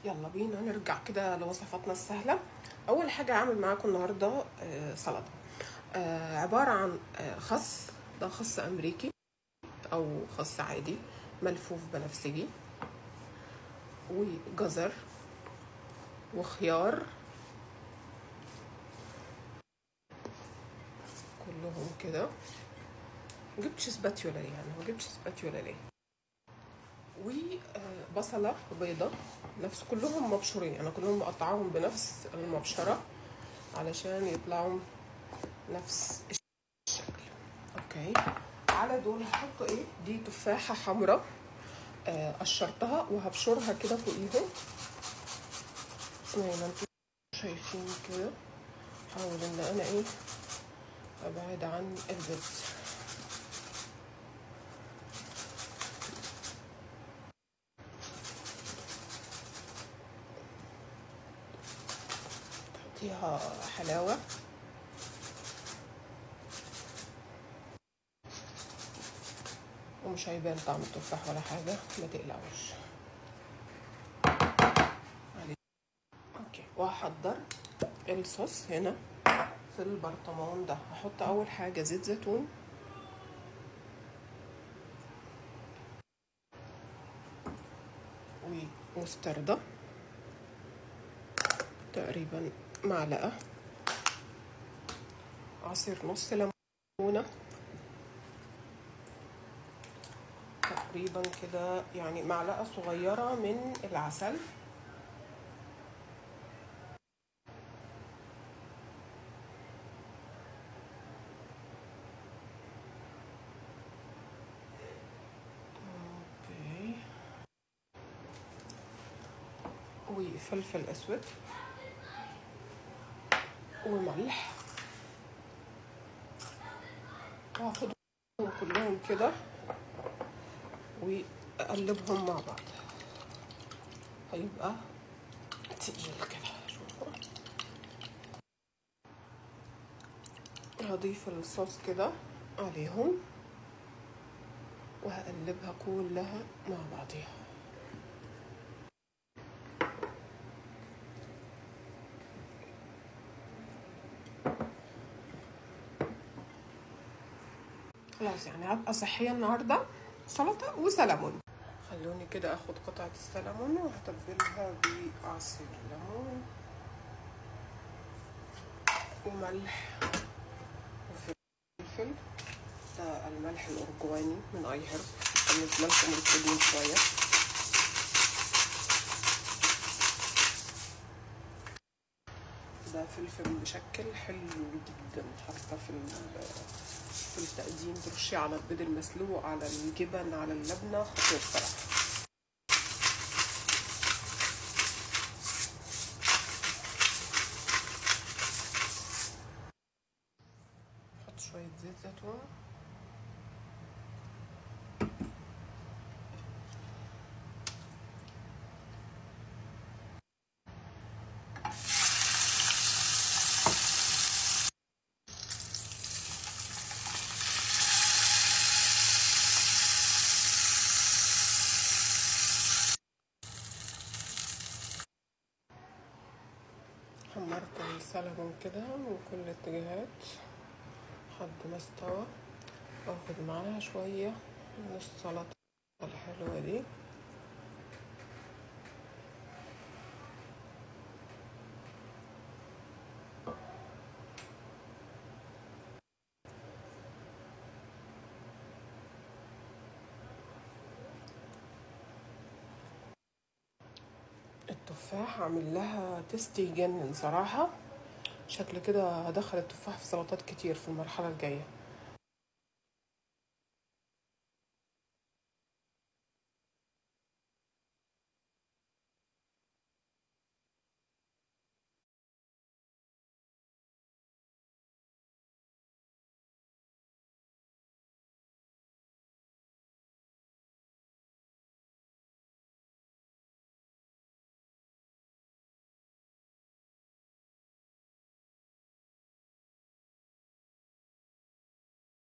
يلا بينا نرجع كده لوصفاتنا السهلة. أول حاجة هعمل معاكم النهاردة سلطة عبارة عن خس. ده خس أمريكي أو خس عادي ملفوف بنفسجي، وجزر وخيار كلهم كده. مجبتش سباتيولا ليه؟ وبصلة بيضة نفس كلهم مبشورين، أنا كلهم مقطعاهم بنفس المبشرة علشان يطلعوا نفس الشكل. اوكي، على دول هحط ايه؟ دي تفاحة حمراء قشرتها وهبشرها كده فوقيهم زي ما انتم شايفين كده. حاول ان انا ايه ابعد عن البز. تحطيها حلاوة ومش هيبان طعم التفاح ولا حاجة، ما تقلقوش. اوكي، وهحضر الصوص هنا في البرطمان ده. هحط اول حاجة زيت زيتون ومستردة تقريبا معلقة، عصير نص ليمونة تقريبا كده، يعني معلقة صغيرة من العسل، اوكي، وفلفل اسود وملح، وهاخدهم كلهم كده واقلبهم مع بعض. هيبقى تقيل كده. هضيف الصوص كده عليهم وهقلبها كلها مع بعضيها. خلاص، يعني هبقى صحية النهاردة، سلطة وسلمون. خلوني كده اخد قطعة السلمون وهتبلها بعصير ليمون وملح وفلفل. ده الملح الأرجواني من اي هيرب، بالنسبة لكم مركزين شوية. ده فلفل مشكل حلو جدا، حتى في التقديم ترشيه على البيض المسلوق، على الجبن، على اللبنة، خطير صراحة. نحط شوية زيت زيتون حمرت السلمون كده من كل الاتجاهات لحد ما استوى. اخد معاها شوية من السلطة الحلوة دي. التفاح عامل لها تيست يجنن صراحة. شكل كده هدخل التفاح في سلطات كتير في المرحلة الجاية.